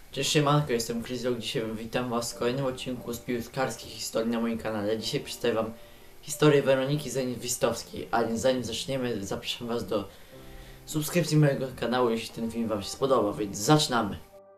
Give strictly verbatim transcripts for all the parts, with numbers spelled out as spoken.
Cześć, siemanko, jestem Kryzok. Dzisiaj witam was w kolejnym odcinku z piłkarskich historii na moim kanale. Dzisiaj przedstawię wam historię Weroniki Zajewistowskiej, a więc zanim zaczniemy, zapraszam was do subskrypcji mojego kanału, jeśli ten film wam się spodoba, więc zaczynamy!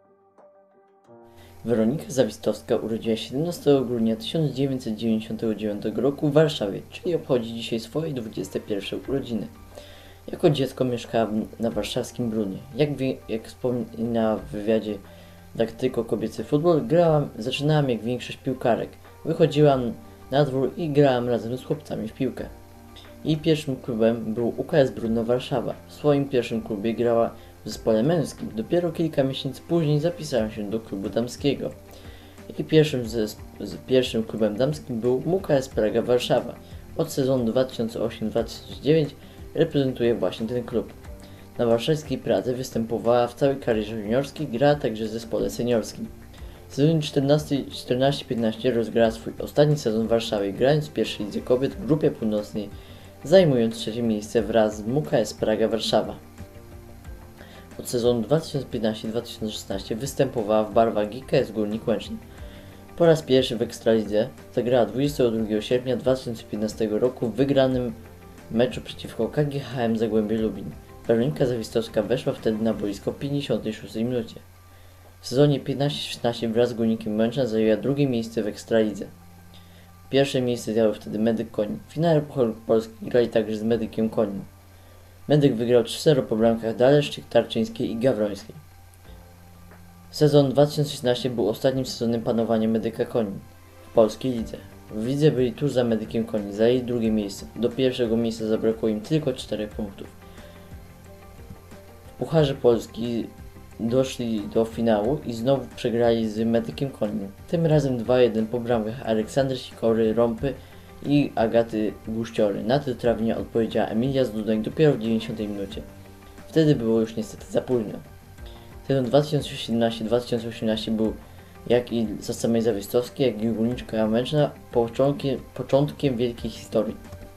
Weronika Zawistowska urodziła się siedemnastego grudnia tysiąc dziewięćset dziewięćdziesiątego dziewiątego roku w Warszawie, czyli obchodzi dzisiaj swoje dwudzieste pierwsze urodziny. Jako dziecko mieszkała na warszawskim Brudnie. Jak, wie, jak wspomniała w wywiadzie Tak tylko kobiecy futbol, grałam, zaczynałam jak większość piłkarek. Wychodziłam na dwór i grałam razem z chłopcami w piłkę. Jej pierwszym klubem był U K S Brudno Warszawa. W swoim pierwszym klubie grała w zespole męskim. Dopiero kilka miesięcy później zapisała się do klubu damskiego. Jej pierwszym, z, z pierwszym klubem damskim był M K S Praga Warszawa. Od sezonu dwa tysiące ósmy dwa tysiące dziewiąty reprezentuje właśnie ten klub. Na warszawskiej Pradze występowała w całej karierze juniorskiej, grała także w zespole seniorskim. W sezonie czternaście piętnaście rozgrała swój ostatni sezon w Warszawie, grając w pierwszej lidze kobiet w grupie północnej, zajmując trzecie miejsce wraz z M K S Praga Warszawa. Od sezonu dwa tysiące piętnaście dwa tysiące szesnaście występowała w barwach G K S Górnik Łęczna. Po raz pierwszy w Ekstralidze zagrała dwudziestego drugiego sierpnia dwa tysiące piętnastego roku w wygranym meczu przeciwko K G H M Zagłębie Lubin. Weronika Zawistowska weszła wtedy na boisko w pięćdziesiątej szóstej minucie. W sezonie piętnaście szesnaście wraz z Górnikiem Łęczna zajęła drugie miejsce w Ekstralidze. Pierwsze miejsce zajął wtedy Medyk Konin. W finale Pucharu Polski grali także z Medykiem Konin. Medyk wygrał trzy zero po bramkach Daleszczyk, Tarczyńskiej i Gawrońskiej. Sezon dwa tysiące szesnasty był ostatnim sezonem panowania Medyka Konin w polskiej lidze. W lidze byli tuż za Medykiem Konin, zajęli drugie miejsce. Do pierwszego miejsca zabrakło im tylko czterech punktów. W Pucharze Polski doszli do finału i znowu przegrali z Medykiem Konin. Tym razem dwa jeden po bramkach Aleksandry Sikory, Rąpy i Agaty Guściory. Na te trafienia odpowiedziała Emilia Zdudoń dopiero w dziewięćdziesiątej minucie. Wtedy było już niestety za późno. Sezon dwa tysiące siedemnasty dwa tysiące osiemnasty był jak i za samej Zawistowskiej, jak i Górnicza Łęczna początkiem, początkiem wielkiej historii.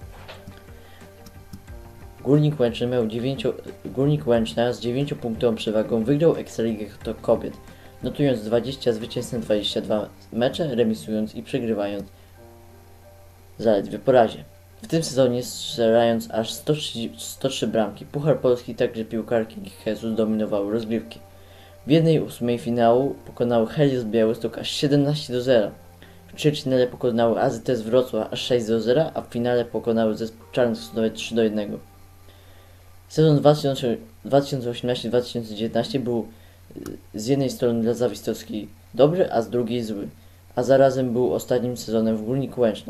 Górnik Łęczna miał dziewięcio, Górnik Łęczna z dziewięciopunktową przewagą wygrał Ekstraligę kobiet, notując dwadzieścia zwycięstw na dwadzieścia dwa mecze, remisując i przegrywając zaledwie po razie. W tym sezonie strzelając aż sto trzy bramki. Puchar Polski także piłkarki G K S-u zdominowały rozgrywki. W jednej ósmej finału pokonały Helios Białystok aż siedemnaście do zera. W ćwierćfinale pokonały A Z T z Wrocław aż sześć do zera, a w finale pokonały zespół Czarnych Sosnowiec trzy do jednego. Sezon dwa tysiące osiemnasty dwa tysiące dziewiętnasty był z jednej strony dla Zawistowskiej dobry, a z drugiej zły, a zarazem był ostatnim sezonem w Górniku Łęczna.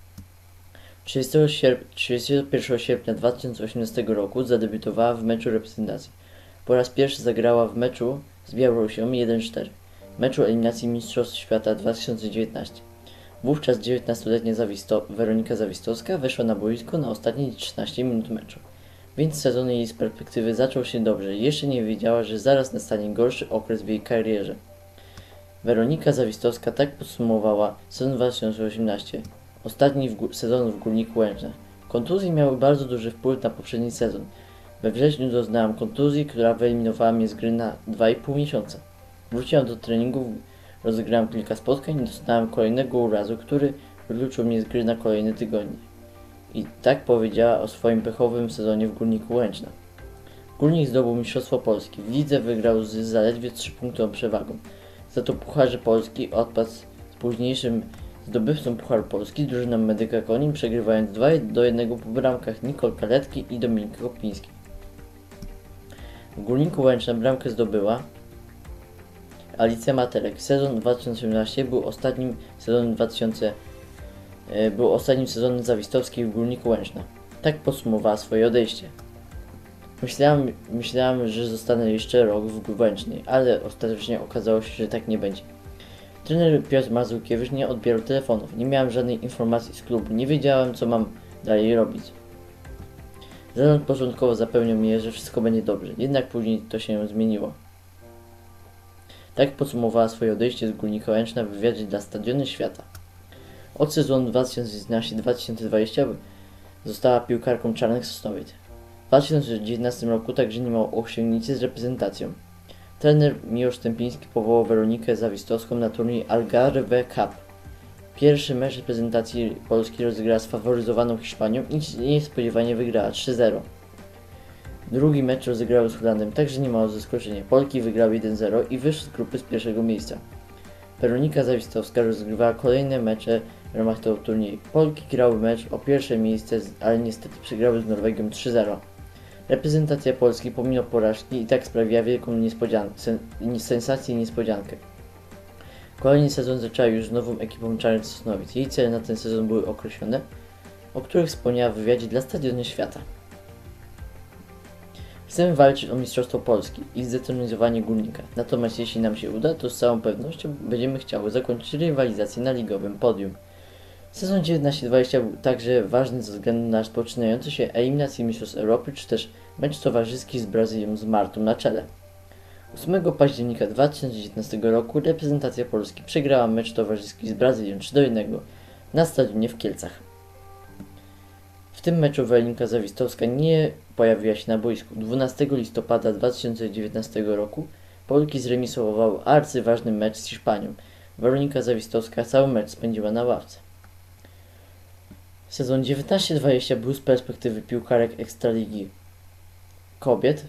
trzydziestego pierwszego sierpnia dwa tysiące osiemnastego roku zadebiutowała w meczu reprezentacji. Po raz pierwszy zagrała w meczu z Białorusią jeden cztery, meczu eliminacji Mistrzostw Świata dwa tysiące dziewiętnaście. Wówczas dziewiętnastoletnia Zawisto Weronika Zawistowska weszła na boisko na ostatnie trzynaście minut meczu. Więc sezon jej z perspektywy zaczął się dobrze. Jeszcze nie wiedziała, że zaraz nastanie gorszy okres w jej karierze. Weronika Zawistowska tak podsumowała sezon dwa tysiące osiemnasty, ostatni w sezon w Górniku Łęczna. Kontuzje miały bardzo duży wpływ na poprzedni sezon. We wrześniu doznałam kontuzji, która wyeliminowała mnie z gry na dwa i pół miesiąca. Wróciłam do treningów, rozegrałam kilka spotkań i dostałem kolejnego urazu, który wykluczył mnie z gry na kolejne tygodnie. I tak powiedziała o swoim pechowym sezonie w Górniku Łęczna. Górnik zdobył Mistrzostwo Polski. W lidze wygrał z zaledwie trzypunktową przewagą. Za to Pucharze Polski odpadł z późniejszym zdobywcą Pucharu Polski, drużyną Medyka Konin, przegrywając dwa do jednego po bramkach Nicole Kaletki i Dominiki Kopińskiej. W Górniku Łęczna bramkę zdobyła Alicja Matelek. Sezon dwa tysiące osiemnasty był ostatnim sezonem dwa tysiące Był ostatnim sezonem Zawistowskiej w Górniku Łęczna. Tak podsumowała swoje odejście. Myślałam, myślałam, że zostanę jeszcze rok w Łęcznej, ale ostatecznie okazało się, że tak nie będzie. Trener Piotr Mazurkiewicz nie odbierał telefonów, nie miałem żadnej informacji z klubu, nie wiedziałem, co mam dalej robić. Zarząd początkowo zapewniał mnie, że wszystko będzie dobrze, jednak później to się zmieniło. Tak podsumowała swoje odejście z Górnika Łęczna w wywiadzie dla Stadionu Świata. Od sezonu dwa tysiące jedenasty dwa tysiące dwudziesty została piłkarką Czarnych Sosnowiec. W dwa tysiące dziewiętnastym roku także nie miał osiągnięcia z reprezentacją. Trener Miłosz Stępiński powołał Weronikę Zawistowską na turniej Algarve Cup. Pierwszy mecz reprezentacji Polski rozegrała z faworyzowaną Hiszpanią i niespodziewanie wygrała trzy zero. Drugi mecz rozegrały z Holandią, także nie mało zaskoczenia. Polki wygrały jeden zero i wyszły z grupy z pierwszego miejsca. Weronika Zawistowska rozgrywała kolejne mecze w ramach tego turnieju. Polki grały mecz o pierwsze miejsce, ale niestety przegrały z Norwegią trzy zero. Reprezentacja Polski pomimo porażki i tak sprawiła wielką niespodziankę, sen, sensację i niespodziankę. Kolejny sezon zaczęła już z nową ekipą Czarnych Sosnowiec. Jej cele na ten sezon były określone, o których wspomniała w wywiadzie dla Stadionu Świata. Chcemy walczyć o Mistrzostwo Polski i zdetronizowanie Górnika. Natomiast jeśli nam się uda, to z całą pewnością będziemy chciały zakończyć rywalizację na ligowym podium. Sezon dziewiętnaście dwadzieścia był także ważny ze względu na rozpoczynające się eliminacje Mistrzostw Europy, czy też mecz towarzyski z Brazylią z Martą na czele. ósmego października dwa tysiące dziewiętnastego roku reprezentacja Polski przegrała mecz towarzyski z Brazylią trzy do jednego na stadionie w Kielcach. W tym meczu Weronika Zawistowska nie pojawiła się na boisku. dwunastego listopada dwa tysiące dziewiętnastego roku Polki zremisowały arcyważny mecz z Hiszpanią. Weronika Zawistowska cały mecz spędziła na ławce. Sezon dziewiętnaście dwadzieścia był z perspektywy piłkarek Ekstraligi kobiet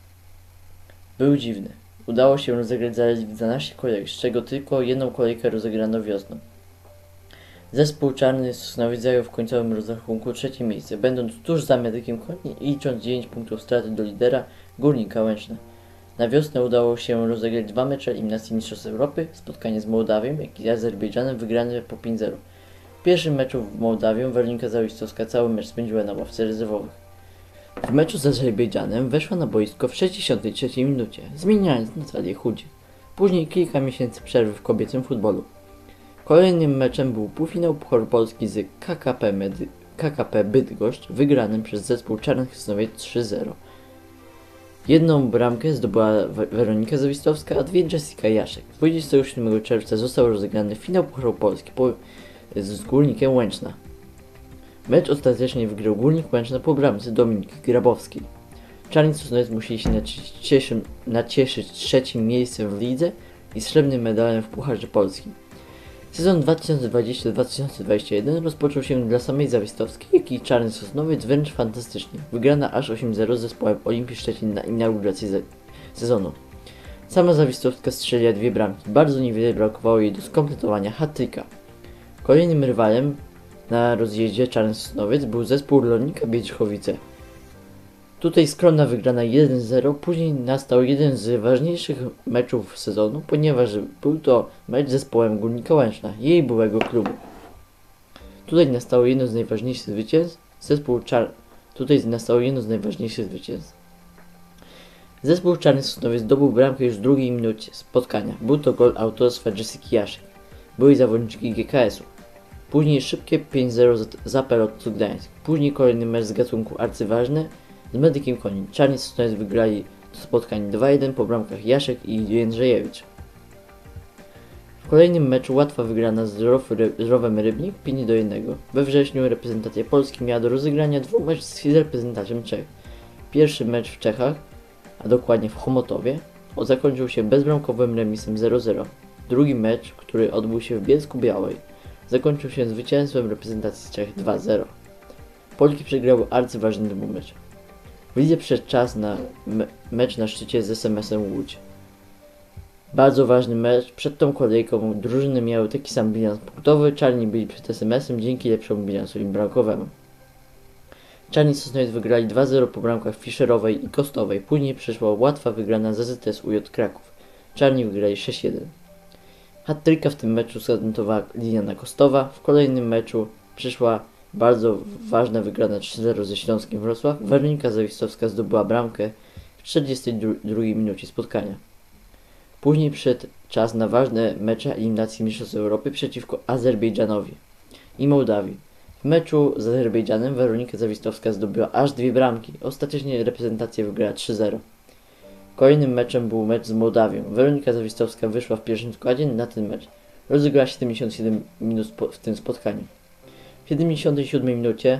był dziwny. Udało się rozegrać zaledwie dwanaście kolejek, z czego tylko jedną kolejkę rozegrano wiosną. Zespół Czarny Sosnowiec zajął w końcowym rozrachunku trzecie miejsce, będąc tuż za Medykiem Konin i licząc dziewięć punktów straty do lidera Górnika Łęczna. Na wiosnę udało się rozegrać dwa mecze eliminacji Mistrzostw Europy, spotkanie z Mołdawią, jak i Azerbejdżanem wygrane po pięć zero. W pierwszym meczu w Mołdawią Weronika Zawistowska cały mecz spędziła na ławce rezerwowych. W meczu z Azerbejdżanem weszła na boisko w sześćdziesiątej trzeciej minucie, zmieniając Natalię Chudzie. Później kilka miesięcy przerwy w kobiecym futbolu. Kolejnym meczem był półfinał Pucharu Polski z K K P, Medy- K K P Bydgoszcz, wygranym przez zespół Czarnych Sosnowiec trzy zero. Jedną bramkę zdobyła Weronika Zawistowska, a dwie Jessica Jaszek. dwudziestego siódmego czerwca został rozegrany finał Pucharu Polski po, z Górnikiem Łęczna. Mecz ostatecznie wygrał Górnik Łęczna po bramce Dominiki Grabowskiej. Czarni Sosnowiec musieli się nacieszyć, nacieszyć trzecim miejscem w lidze i srebrnym medalem w Pucharze Polskim. Sezon dwa tysiące dwudziesty dwa tysiące dwudziesty jeden rozpoczął się dla samej Zawistowskiej, jak i Czarny Sosnowiec wręcz fantastycznie. Wygrana aż osiem zero z zespołem Olimpii Szczecin na inaugurację sezonu. Sama Zawistowska strzeliła dwie bramki. Bardzo niewiele brakowało jej do skompletowania hat-tricka. Kolejnym rywalem na rozjeździe Czarny Sosnowiec był zespół Rolnika Biedrzychowice. Tutaj skromna wygrana jeden zero, później nastał jeden z ważniejszych meczów sezonu, ponieważ był to mecz z zespołem Górnika Łęczna, jej byłego klubu. Tutaj nastało jedno z najważniejszych zwycięstw, zespół Czar... Tutaj nastało jedno z najważniejszych zwycięstw. Zespół Czarny Sosnowiec zdobył bramkę już w drugiej minucie spotkania. Był to gol autorstwa Jessiki Jaszek, byłej zawodniczki G K S u. Później szybkie pięć zero za Pelotcu Gdańsk. Później kolejny mecz z gatunku arcyważny z Medykiem Konin. Czarni Sosnowiec wygrali to spotkanie dwa jeden po bramkach Jaszek i Jędrzejewicz. W kolejnym meczu łatwa wygrana z Rowem Rybnik pięć do jednego. We wrześniu reprezentacja Polski miała do rozegrania dwóch meczów z reprezentacją Czech. Pierwszy mecz w Czechach, a dokładnie w Chomotowie, zakończył się bezbramkowym remisem zero zero. Drugi mecz, który odbył się w Bielsku Białej, zakończył się zwycięstwem reprezentacji Czech dwa zero. Polki przegrały arcyważny dwumecz. W lidze przed czas na me mecz na szczycie z S M S-em Łódź. Bardzo ważny mecz. Przed tą kolejką drużyny miały taki sam bilans punktowy. Czarni byli przed S M S-em dzięki lepszemu bilansowi bramkowemu. Czarni Sosnowiec wygrali dwa zero po bramkach Fischerowej i Kostowej. Później przyszła łatwa wygrana z A Z S U J Kraków. Czarni wygrali sześć jeden. Hat-tricka w tym meczu zanotowała Liliana Kostowa. W kolejnym meczu przyszła bardzo ważna wygrana trzy zero ze Śląskiem Wrocław. Weronika Zawistowska zdobyła bramkę w czterdziestej drugiej minucie spotkania. Później przyszedł czas na ważne mecze eliminacji Mistrzostw Europy przeciwko Azerbejdżanowi i Mołdawii. W meczu z Azerbejdżanem Weronika Zawistowska zdobyła aż dwie bramki. Ostatecznie reprezentacja wygrała trzy zero. Kolejnym meczem był mecz z Mołdawią. Weronika Zawistowska wyszła w pierwszym składzie na ten mecz. Rozegrała siedemdziesiąt siedem minut w tym spotkaniu. W siedemdziesiątej siódmej minucie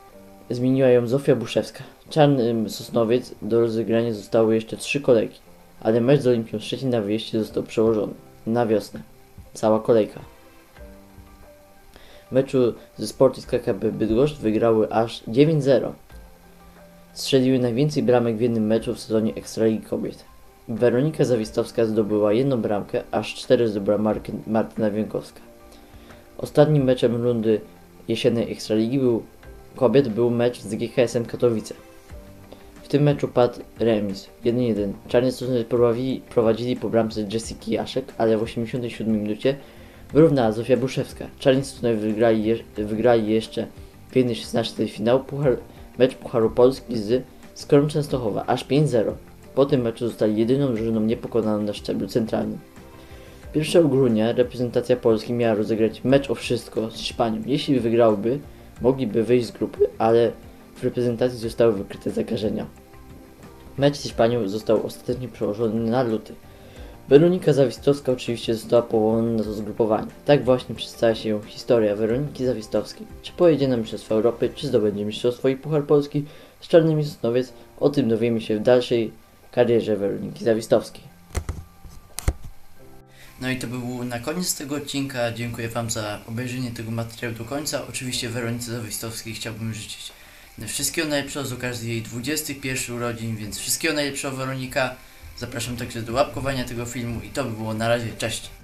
zmieniła ją Zofia Buszewska. Czarny Sosnowiec do rozegrania zostały jeszcze trzy kolejki. ale mecz z Olimpią Szczecin na wyjeździe został przełożony na wiosnę. Cała kolejka. W meczu ze Sportis K K B Bydgoszcz wygrały aż dziewięć zero. Strzeliły najwięcej bramek w jednym meczu w sezonie Ekstraligi Kobiet. Weronika Zawistowska zdobyła jedną bramkę, aż cztery zdobyła Mark Martyna Wiankowska. Ostatnim meczem rundy jesiennej Ekstraligi był, kobiet był mecz z G K S-em Katowice. W tym meczu padł remis jeden jeden. Czarnie prowadzili, prowadzili po bramce Jessiki Jaszek, ale w osiemdziesiątej siódmej minucie wyrównała Zofia Buszewska. Czarni wygrali, je, wygrali jeszcze w jednej szesnastej finału puchar, mecz Pucharu Polski z Skorą Częstochowa, aż pięć zero. Po tym meczu zostali jedyną drużyną niepokonaną na szczeblu centralnym. pierwszego grudnia reprezentacja Polski miała rozegrać mecz o wszystko z Hiszpanią. Jeśli wygrałby, mogliby wyjść z grupy, ale w reprezentacji zostały wykryte zakażenia. Mecz z Hiszpanią został ostatecznie przełożony na luty. Weronika Zawistowska oczywiście została powołana na to zgrupowanie. Tak właśnie przedstawia się historia Weroniki Zawistowskiej. Czy pojedzie na Mistrzostwa Europy, czy zdobędzie Mistrzostwo i Puchar Polski z Czarnymi Sosnowiec, o tym dowiemy się w dalszej karierze Weroniki Zawistowskiej. No i to był na koniec tego odcinka. Dziękuję Wam za obejrzenie tego materiału do końca. Oczywiście Weronice Zawistowskiej chciałbym życzyć wszystkiego najlepszego z okazji jej dwudziestych pierwszych urodzin, więc wszystkiego najlepszego, Weronika. Zapraszam także do łapkowania tego filmu i to by było na razie. Cześć!